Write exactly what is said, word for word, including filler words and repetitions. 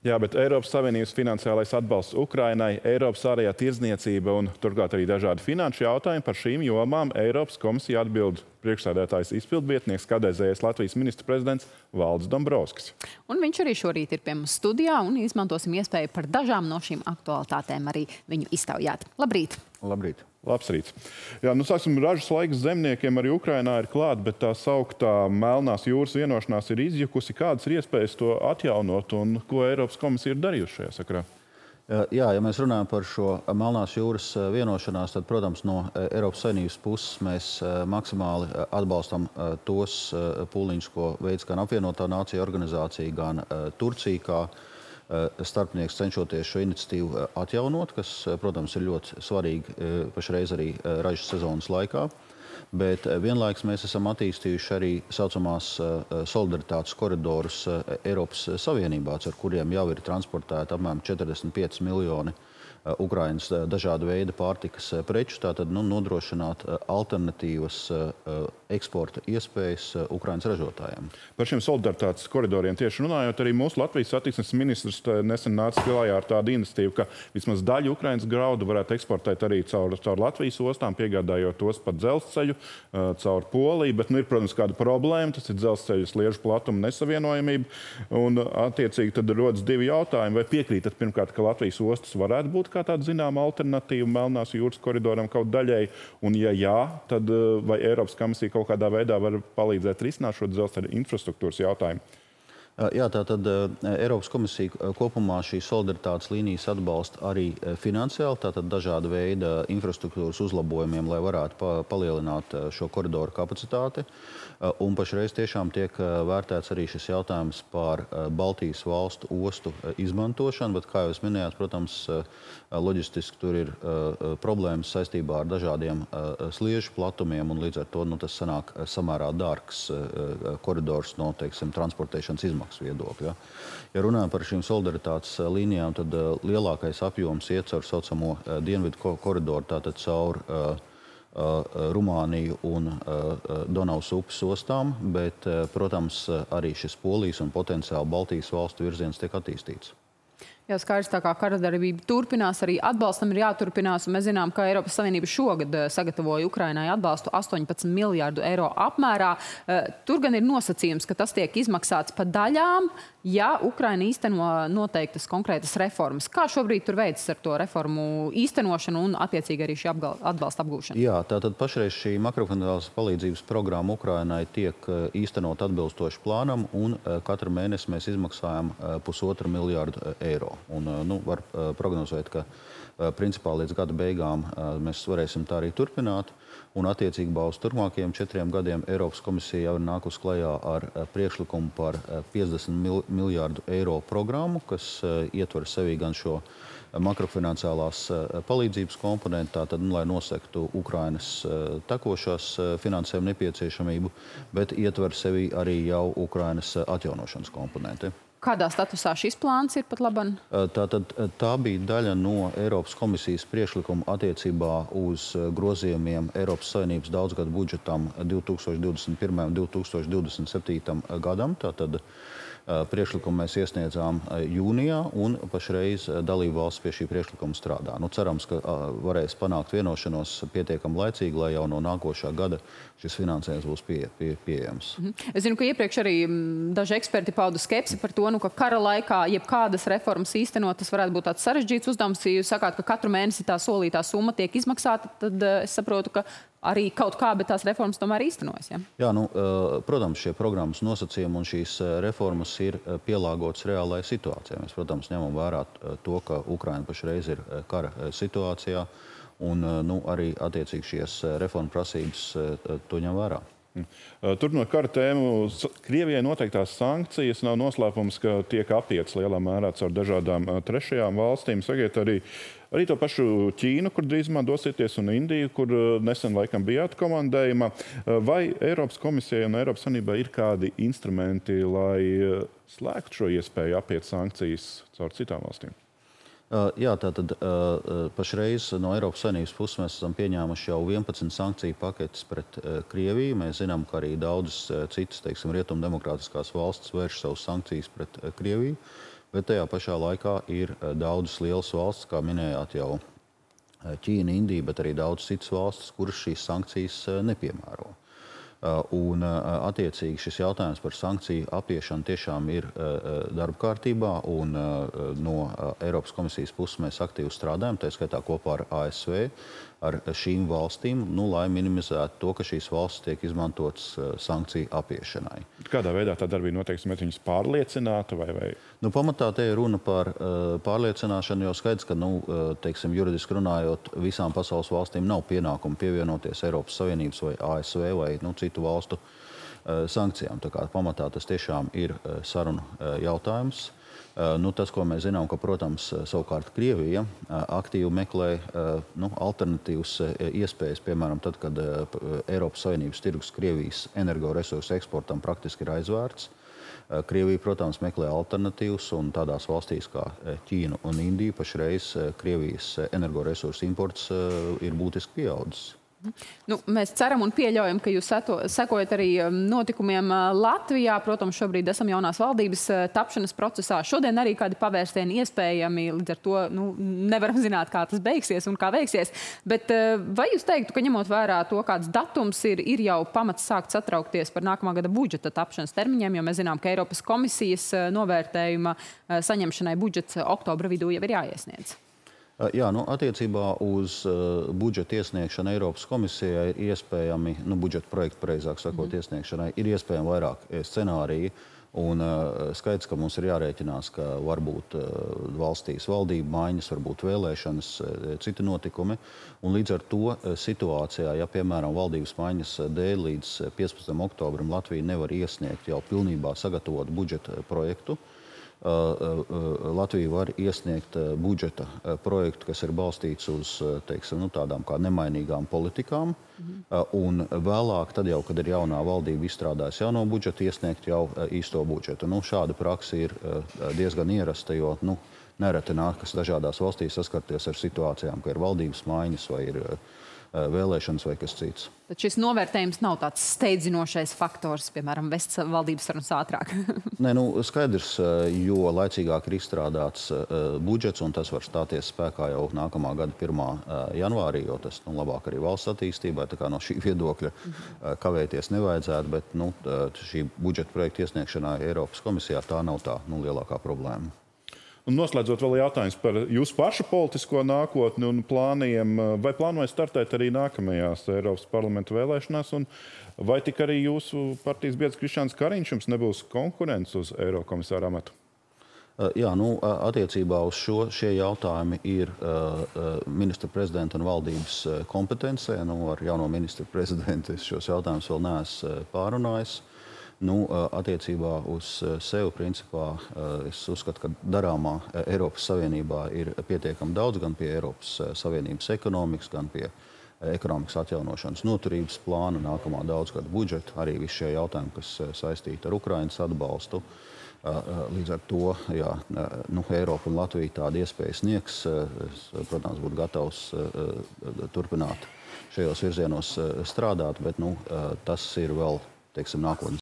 Jā, bet Eiropas Savienības finansiālais atbalsts Ukrainai, Eiropas ārējā tirdzniecība un turklāt arī dažādi finanšu jautājumi par šīm jomām Eiropas komisija atbild priekšsēdētājs izpildvietnieks, kādreizējais Latvijas ministra prezidents Valdis Dombrovskis. Un viņš arī šorīt ir pie mums studijā un izmantosim iespēju par dažām no šīm aktualitātēm arī viņu iztaujāt. Labrīt! Labrīt! Labs rīts. Jā, nu sāksim, ražas laiks zemniekiem arī Ukrainā ir klāt, bet tā sauktā Melnās jūras vienošanās ir izjukusi. Kādas ir iespējas to atjaunot un ko Eiropas komisija ir darījusi šajā sakarā? Jā, ja mēs runājam par šo Melnās jūras vienošanās, tad, protams, no Eiropas Savienības puses mēs maksimāli atbalstam tos pūliņus, ko veids gan apvienotā nācija organizācija, gan Turcija, kā starpnieks cenšoties šo iniciatīvu atjaunot, kas, protams, ir ļoti svarīgi pašreiz arī ražas sezonas laikā. Bet vienlaikus mēs esam attīstījuši arī saucamās solidaritātes koridorus Eiropas Savienībā, ar kuriem jau ir transportēti apmēram četrdesmit pieci miljoni Ukrainas dažāda veida pārtikas preču, tātad nu, nodrošināt alternatīvas eksporta iespējas Ukrainas ražotājiem. Par šiem solidaritātes koridoriem tieši runājot, arī mūsu Latvijas satiksmes ministrs nesen nāca klajā ar tādu iniciatīvu, ka vismaz daļu Ukrainas graudu varētu eksportēt arī caur, caur Latvijas ostām, piegādājot tos pa dzelzceļu, caur Poliju, bet nu, ir, protams, kāda problēma, tas ir dzelzceļu sliežu platuma nesavienojamība, un attiecīgi tad rodas divi jautājumi. Vai piekrītat pirmkārt, ka Latvijas ostas varētu būt kā tāda zināma alternatīva Melnās jūras koridoram kaut daļai, un ja jā, tad vai Eiropas komisija kaut kādā veidā var palīdzēt risināt šo dzelzceļa infrastruktūras jautājumu? Jā, tātad Eiropas komisija kopumā šīs solidaritātes līnijas atbalsta arī finansiāli, tātad dažāda veida infrastruktūras uzlabojumiem, lai varētu pa palielināt šo koridoru kapacitāti. Un pašreiz tiešām tiek vērtēts arī šis jautājums par Baltijas valstu ostu izmantošanu, bet, kā jūs minējāt, protams, loģistiski tur ir problēmas saistībā ar dažādiem sliežu platumiem, un līdz ar to nu, tas sanāk samērā dārgs koridors no, teiksim, transportēšanas izmaksu viedokļa. Ja runājam par šīm solidaritātes līnijām, tad lielākais apjoms iet caur saucamo dienvidu koridoru, tātad caur Rumāniju un Donavas upes ostām, bet, protams, arī šis Polijas un potenciāli Baltijas valstu virziens tiek attīstīts. Jā, skaidrs, tā kā karadarbība turpinās, arī atbalstam ir jāturpinās, un mēs zinām, ka Eiropas Savienība šogad sagatavoja Ukrainai atbalstu astoņpadsmit miljārdu eiro apmērā. Tur gan ir nosacījums, ka tas tiek izmaksāts pa daļām, ja Ukraina īsteno noteiktas konkrētas reformas. Kā šobrīd tur veids ar to reformu īstenošanu un attiecīgi arī šī atbalsta apgūšana? Jā, tātad pašreiz šī makrofinansālās palīdzības programma Ukrainai tiek īstenot atbilstoši plānam, un katru mēnesi mēs izmaksājam pusotru miljārdu eiro. Un, nu, var prognozēt, ka principā līdz gada beigām mēs varēsim tā arī turpināt. Un attiecībā uz turpmākajiem četriem gadiem Eiropas komisija jau ir nākus klajā ar priekšlikumu par piecdesmit miljārdu eiro programmu, kas ietver sevī gan šo makrofinansālās palīdzības komponentu, tātad, nu, lai nosektu Ukrainas tekošās finansējuma nepieciešamību, bet ietver sevī arī jau Ukrainas atjaunošanas komponenti. Kādā statusā šis plāns ir pat laban? Tātad tā bija daļa no Eiropas komisijas priekšlikuma attiecībā uz grozījumiem Eiropas Savienības daudzgadu budžetam divi tūkstoši divdesmit pirmajam un divi tūkstoši divdesmit septītajam gadam. Tātad priekšlikumu mēs iesniedzām jūnijā, un pašreiz dalību valsts pie šī priekšlikuma strādā. Nu, cerams, ka varēs panākt vienošanos pietiekami laicīgi, lai jau no nākošā gada šis finansējums būs pie, pie, pieejams. Mhm. Es zinu, ka iepriekš arī daži eksperti pauda skepsi par to, nu, ka kara laikā jebkādas reformas īstenot, tas varētu būt tāds sarežģīts uzdevums. Ja jūs sakāt, ka katru mēnesi tā solītā summa tiek izmaksāta, tad es saprotu, ka arī kaut kā, bet tās reformas tomēr īstenojas, ja? Jā, nu, protams, šie programmas nosacījumi un šīs reformas ir pielāgotas reālajai situācijai. Mēs, protams, ņemam vērā to, ka Ukraina pašreiz ir kara situācijā, un nu, arī attiecīgi šīs reformu prasības to ņem vērā. Turpinot kara tēmu, Krievijai noteiktās sankcijas nav noslēpums, ka tiek apietas lielā mērā caur dažādām trešajām valstīm. Sakiet, arī, arī to pašu Ķīnu, kur drīzumā dosieties, un Indiju, kur nesen laikam bijāt komandējumā. Vai Eiropas komisijai un Eiropas Savienībai ir kādi instrumenti, lai slēgtu šo iespēju apiet sankcijas caur citām valstīm? Jā, tātad pašreiz no Eiropas Savienības puses mēs esam pieņēmuši jau vienpadsmit sankciju paketes pret Krieviju. Mēs zinām, ka arī daudzas citas, teiksim, rietumdemokrātiskās valstis vērš savus sankcijas pret Krieviju. bet tajā pašā laikā ir daudzas lielas valstis, kā minējāt jau Ķīna, Indija, bet arī daudz citas valstis, kuras šīs sankcijas nepiemēro. Un, attiecīgi, šis jautājums par sankciju apiešanu tiešām ir darba kārtībā, un no Eiropas komisijas puses mēs aktīvi strādājam, tā skaitā kopā ar A S V, ar šīm valstīm, nu, lai minimizētu to, ka šīs valstis tiek izmantotas sankciju apiešanai. Kādā veidā tā darbība notiek, mēs viņus pārliecinātu vai? vai? Nu, pamatā te ir runa par uh, pārliecināšanu, jo skaidrs, ka, nu, teiksim, juridiski runājot, visām pasaules valstīm nav pienākumu pievienoties Eiropas Savienības vai A S V vai nu, citu valstu uh, sankcijām. Tā kā pamatā tas tiešām ir uh, sarunu uh, jautājums. Uh, nu, tas, ko mēs zinām, ka, protams, savukārt Krievija uh, aktīvi meklē uh, nu, alternatīvas uh, iespējas, piemēram, tad, kad uh, Eiropas Savienības tirgus Krievijas energoresursu eksportam praktiski ir aizvērts. Uh, Krievija, protams, meklē alternatīvas, un tādās valstīs kā Ķīna un Indija pašreiz uh, Krievijas energoresursu imports uh, ir būtiski pieaudzis. Nu, mēs ceram un pieļaujam, ka jūs seto, sekojat arī notikumiem Latvijā. Protams, šobrīd esam jaunās valdības tapšanas procesā. Šodien arī kādi pavērstieni iespējami, līdz ar to nu, nevaram zināt, kā tas beigsies un kā veiksies. Bet vai jūs teiktu, ka ņemot vērā to, kāds datums ir, ir jau pamats sākt satraukties par nākamā gada budžeta tapšanas termiņiem, jo mēs zinām, ka Eiropas komisijas novērtējuma saņemšanai budžets oktobra vidū jau ir jāiesniedz? Jā, nu, attiecībā uz uh, budžeta iesniegšanu Eiropas komisijai ir iespējami, nu, budžeta projektu, pareizāk sakot, mm. iesniegšanai, ir iespējami vairāk scenāriji. Un uh, skaidrs, ka mums ir jārēķinās, ka var būt uh, valstīs valdība maiņas, var būt vēlēšanas, uh, citi notikumi. Un līdz ar to uh, situācijā, ja, piemēram, valdības maiņas dēļ līdz piecpadsmitam oktobrim Latvija nevar iesniegt jau pilnībā sagatavotu budžeta projektu, Latvija var iesniegt budžeta projektu, kas ir balstīts uz, teiksim, nu, tādām kā nemainīgām politikām, mm-hmm. un vēlāk, tad jau, kad ir jaunā valdība izstrādājusi jauno budžetu, iesniegt jau īsto budžetu. Nu, šāda praksa ir diezgan ierasta, jo nu, nereti nākas dažādās valstīs saskarties ar situācijām, ka ir valdības maiņas vai ir vēlēšanas vai kas cits. Tad šis novērtējums nav tāds steidzinošais faktors, piemēram, vest valdības sarunas ātrāk? Nē, nu, skaidrs, jo laicīgāk ir izstrādāts uh, budžets, un tas var stāties spēkā jau nākamā gada pirmā janvārī, jo tas nu, labāk arī valsts attīstībai, tā kā no šī viedokļa uh, kavēties nevajadzētu, bet nu, šī budžeta projekta iesniegšanā Eiropas komisijā tā nav tā nu, lielākā problēma. Un noslēdzot vēl jautājums par jūsu pašu politisko nākotni un plāniem, vai plānoja startēt arī nākamajās Eiropas parlamenta vēlēšanās, un vai tik arī jūsu partijas biedrs Krišjāns Kariņš jums nebūs konkurents uz Eirokomisāra amatu? Jā, nu, attiecībā uz šo šie jautājumi ir uh, ministra prezidenta un valdības kompetencē. Nu, ar jauno ministru prezidentu es šos jautājumus vēl neesmu pārunājis. Nu, attiecībā uz sevi, principā, es uzskatu, ka darāmā Eiropas Savienībā ir pietiekami daudz, gan pie Eiropas Savienības ekonomikas, gan pie ekonomikas atjaunošanas noturības plāna, nākamā daudzgada budžeta, arī visi šie jautājumi, kas saistīti ar Ukrainas atbalstu. Līdz ar to, jā, nu, Eiropa un Latvija tādu iespēju sniegs, es, protams, būtu gatavs turpināt šajos virzienos strādāt, bet nu, tas ir vēl, teiksim, nākotnes